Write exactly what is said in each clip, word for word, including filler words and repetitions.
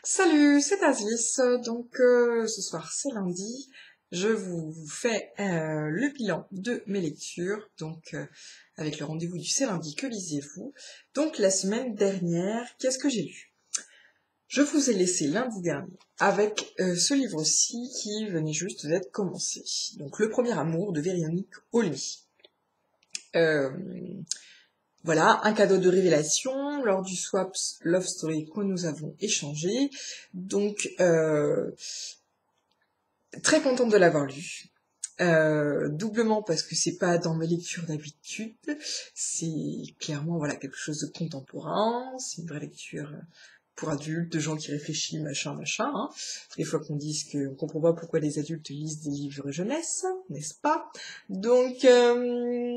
Salut, c'est Aziz. Donc euh, ce soir c'est lundi. Je vous fais euh, le bilan de mes lectures. Donc euh, avec le rendez-vous du c'est lundi, que lisez-vous? Donc la semaine dernière, qu'est-ce que j'ai lu? Je vous ai laissé lundi dernier avec euh, ce livre-ci qui venait juste d'être commencé. Donc Le premier amour de Véronique Olmy. Euh, Voilà, un cadeau de révélation lors du Swaps Love Story que nous avons échangé. Donc, euh, très contente de l'avoir lu. Euh, doublement parce que c'est pas dans mes lectures d'habitude, c'est clairement voilà quelque chose de contemporain, c'est une vraie lecture pour adultes, de gens qui réfléchissent, machin, machin. Hein. Des fois qu'on dise qu'on comprend pas pourquoi les adultes lisent des livres jeunesse, n'est-ce pas? Donc, euh,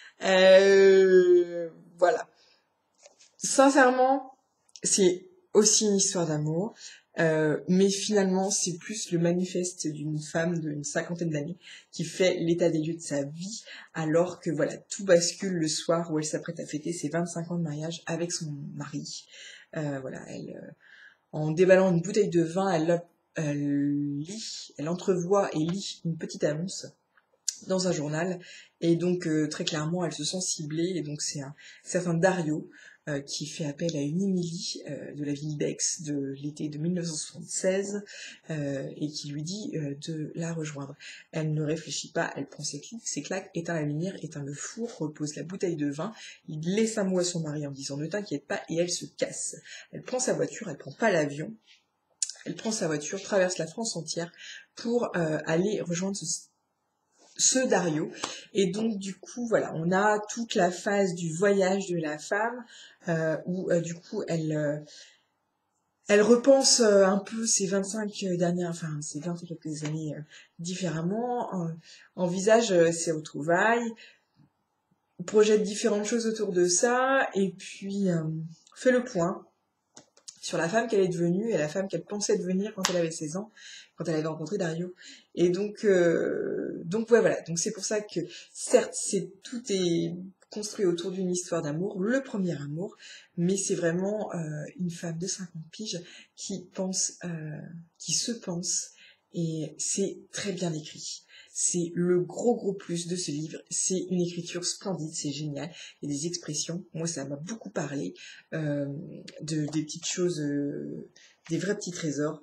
euh, voilà. Sincèrement, c'est aussi une histoire d'amour, euh, mais finalement, c'est plus le manifeste d'une femme d'une cinquantaine d'années qui fait l'état des lieux de sa vie, alors que voilà, tout bascule le soir où elle s'apprête à fêter ses vingt-cinq ans de mariage avec son mari. Euh, voilà, elle, euh, en déballant une bouteille de vin, elle, elle lit, elle entrevoit et lit une petite annonce dans un journal, et donc euh, très clairement elle se sent ciblée, et donc c'est un certain Dario euh, qui fait appel à une Émilie euh, de la ville d'Aix de l'été de mille neuf cent soixante-seize euh, et qui lui dit euh, de la rejoindre. Elle ne réfléchit pas, elle prend ses clics, ses claques, éteint la lumière, éteint le four, repose la bouteille de vin, il laisse un mot à son mari en disant ne t'inquiète pas, et elle se casse. Elle prend sa voiture, elle prend pas l'avion, elle prend sa voiture, traverse la France entière pour euh, aller rejoindre ce ce Dario. Et donc du coup voilà, on a toute la phase du voyage de la femme euh, où euh, du coup elle euh, elle repense euh, un peu ses vingt-cinq dernières, enfin ses vingt et quelques années euh, différemment, euh, envisage euh, ses retrouvailles, projette différentes choses autour de ça, et puis euh, fait le point sur la femme qu'elle est devenue et la femme qu'elle pensait devenir quand elle avait seize ans, quand elle avait rencontré Dario. Et donc, euh, donc ouais, voilà. Donc c'est pour ça que, certes, c'est tout est construit autour d'une histoire d'amour, le premier amour, mais c'est vraiment euh, une femme de cinquante piges qui pense, euh, qui se pense, et c'est très bien écrit. C'est le gros gros plus de ce livre, c'est une écriture splendide, c'est génial, il y a des expressions, moi ça m'a beaucoup parlé, euh, de, des petites choses, euh, des vrais petits trésors.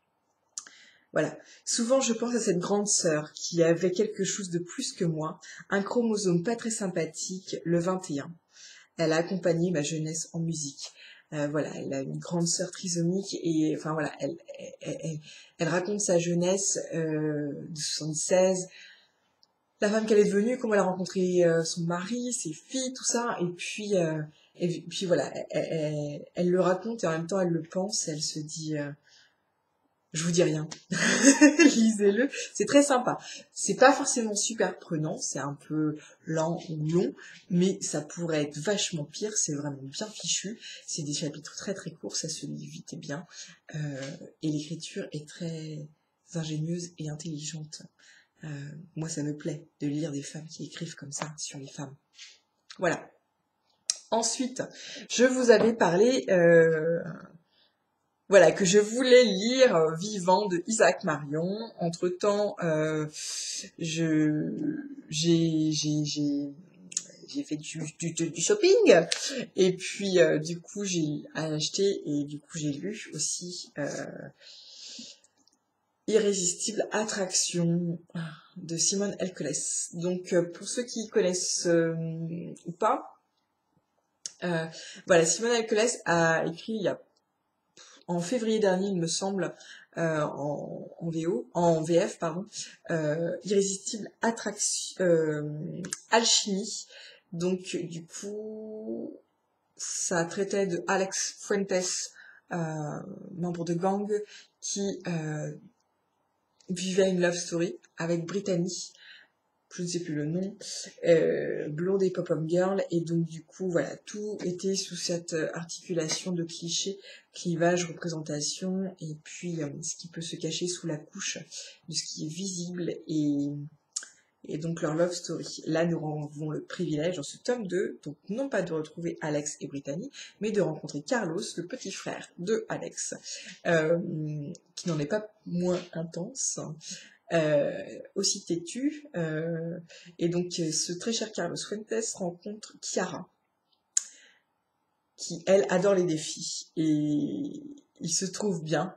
Voilà. Souvent, je pense à cette grande sœur qui avait quelque chose de plus que moi, un chromosome pas très sympathique, le vingt et un. Elle a accompagné ma jeunesse en musique. Euh, voilà, elle a une grande sœur trisomique et enfin voilà, elle, elle, elle, elle raconte sa jeunesse euh, de soixante-seize, la femme qu'elle est devenue, comment elle a rencontré euh, son mari, ses filles, tout ça, et puis euh, et puis voilà, elle, elle, elle le raconte et en même temps elle le pense, et elle se dit euh, je vous dis rien, lisez-le, c'est très sympa. C'est pas forcément super prenant, c'est un peu lent ou long, mais ça pourrait être vachement pire, c'est vraiment bien fichu, c'est des chapitres très très courts, ça se lit vite et bien, euh, et l'écriture est très ingénieuse et intelligente. Euh, moi, ça me plaît de lire des femmes qui écrivent comme ça sur les femmes. Voilà. Ensuite, je vous avais parlé, euh, voilà, que je voulais lire euh, Vivant de Isaac Marion. Entre-temps, euh, je, j'ai, j'ai, j'ai, j'ai fait du, du, du shopping, et puis euh, du coup j'ai acheté et du coup j'ai lu aussi euh, Irrésistible attraction de Simone Elkeles. Donc euh, pour ceux qui connaissent euh, ou pas, euh, voilà, Simone Elkeles a écrit il y a, en février dernier, il me semble, euh, en, en V O, en V F, pardon, euh, Irrésistible attraction, euh, alchimie. Donc du coup, ça traitait de Alex Fuentes, euh, membre de gang, qui euh, vivait une love story avec Brittany, je ne sais plus le nom, euh, blonde et pop-up girl, et donc du coup voilà, tout était sous cette articulation de clichés, clivage, représentation, et puis euh, ce qui peut se cacher sous la couche de ce qui est visible et et donc leur love story. Là, nous avons le privilège dans ce tome deux, donc non pas de retrouver Alex et Brittany, mais de rencontrer Carlos, le petit frère de Alex, euh, qui n'en est pas moins intense, euh, aussi têtu. Euh, et donc, ce très cher Carlos Fuentes rencontre Chiara, qui, elle, adore les défis. Et il se trouve bien.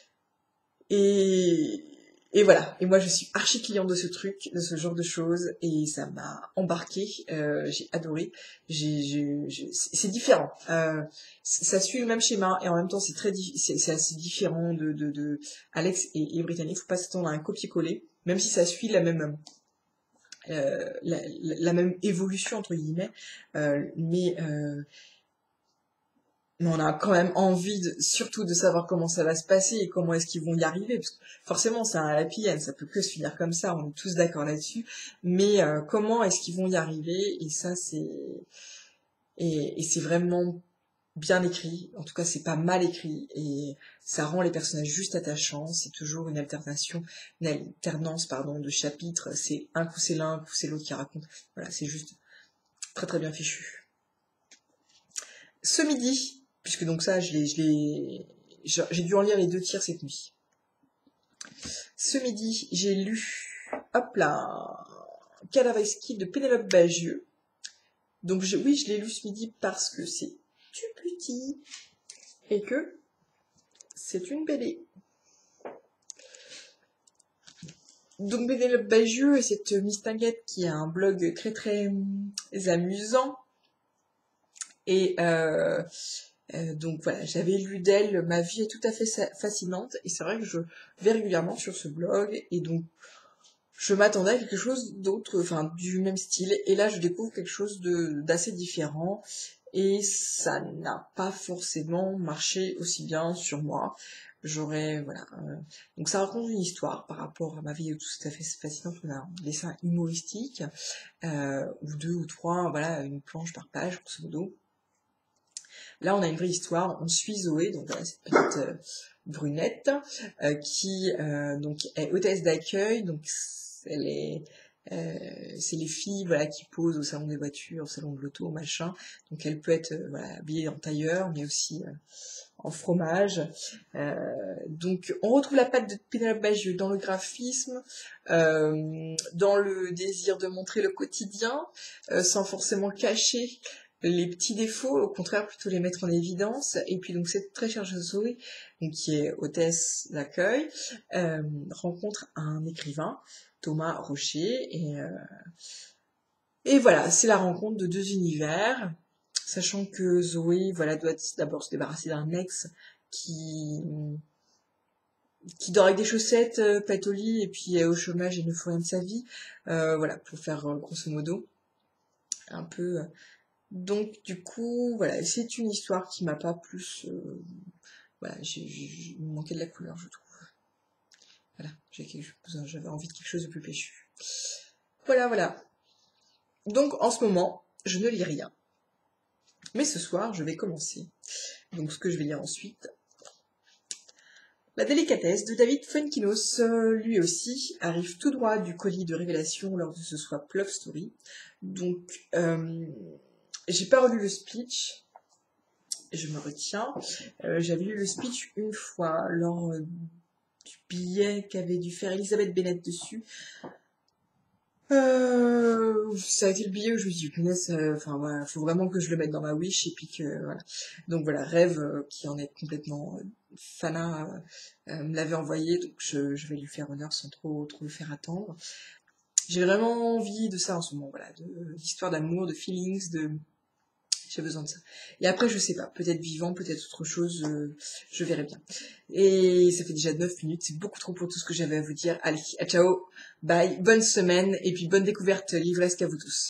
Et... Et voilà, et moi je suis archi cliente de ce truc, de ce genre de choses, et ça m'a embarqué, euh, j'ai adoré, j'ai, j'ai, j'ai... c'est différent, euh, ça suit le même schéma, et en même temps c'est très di... c'est, c'est assez différent de, de, de Alex et, et Brittany, faut pas s'attendre à un copier-coller, même si ça suit la même, euh, la, la, la même évolution entre guillemets, euh, mais euh, mais on a quand même envie de, surtout de savoir comment ça va se passer et comment est-ce qu'ils vont y arriver, parce que forcément c'est un happy end, ça peut que se finir comme ça, on est tous d'accord là-dessus, mais euh, comment est-ce qu'ils vont y arriver, et ça c'est et, et c'est vraiment bien écrit, en tout cas c'est pas mal écrit, et ça rend les personnages juste attachants, c'est toujours une alternation, une alternance pardon de chapitres, c'est un coup c'est l'un, un coup c'est l'autre qui raconte, voilà, c'est juste très très bien fichu. Ce midi, puisque donc ça, je l'ai, je l'ai, j'ai dû en lire les deux tiers cette nuit. Ce midi, j'ai lu, hop là, Cadavresque de Pénélope Bagieux. Donc je, oui, je l'ai lu ce midi parce que c'est tout petit et que c'est une B D. Donc Pénélope Bagieux est cette mistinguette qui a un blog très très amusant et euh, Euh, donc voilà, j'avais lu d'elle, ma vie est tout à fait fascinante, et c'est vrai que je vais régulièrement sur ce blog, et donc je m'attendais à quelque chose d'autre, enfin du même style, et là je découvre quelque chose de d'assez différent, et ça n'a pas forcément marché aussi bien sur moi. J'aurais, voilà, euh, donc ça raconte une histoire par rapport à ma vie tout à fait fascinante, on a un dessin humoristique, euh, ou deux ou trois, voilà, une planche par page, grosso modo. Là, on a une vraie histoire. On suit Zoé, donc voilà, cette petite euh, brunette euh, qui euh, donc est hôtesse d'accueil. Donc elle est, euh, c'est les filles voilà qui posent au salon des voitures, au salon de l'auto, machin. Donc elle peut être euh, voilà habillée en tailleur, mais aussi euh, en fromage. Euh, donc on retrouve la patte de Pénélope Bagieux dans le graphisme, euh, dans le désir de montrer le quotidien, euh, sans forcément cacher les petits défauts, au contraire plutôt les mettre en évidence. Et puis donc cette très chère Zoé, donc, qui est hôtesse d'accueil, euh, rencontre un écrivain, Thomas Rocher, et, euh, et voilà, c'est la rencontre de deux univers, sachant que Zoé voilà, doit d'abord se débarrasser d'un ex qui qui dort avec des chaussettes, euh, pète au lit, et puis est au chômage et ne fait rien de sa vie, euh, voilà, pour faire euh, grosso modo un peu... Euh, Donc du coup, voilà, c'est une histoire qui m'a pas plus... Euh, voilà, j'ai, j'ai, il me manquait de la couleur, je trouve. Voilà, j'ai quelque chose, j'avais envie de quelque chose de plus péchu. Voilà, voilà. Donc en ce moment, je ne lis rien. Mais ce soir, je vais commencer. Donc ce que je vais lire ensuite... La délicatesse de David Fuenkinos, euh, lui aussi, arrive tout droit du colis de révélation lors de ce Swap Love Story. Donc... Euh, J'ai pas relu le speech, je me retiens. Euh, j'avais lu le speech une fois lors euh, du billet qu'avait dû faire Elisabeth Bennett dessus. Euh, ça a été le billet où je me suis dit, punaise, enfin voilà, faut vraiment que je le mette dans ma wish, et puis que voilà. Donc voilà, Rêve, euh, qui en est complètement euh, fanat, euh, me l'avait envoyé, donc je, je vais lui faire honneur sans trop trop le faire attendre. J'ai vraiment envie de ça en ce moment, voilà, de d'histoire d'amour, de feelings, de j'ai besoin de ça. Et après, je sais pas, peut-être vivant, peut-être autre chose, euh, je verrai bien. Et ça fait déjà neuf minutes, c'est beaucoup trop pour tout ce que j'avais à vous dire. Allez, à ciao, bye, bonne semaine, et puis bonne découverte livresque à vous tous.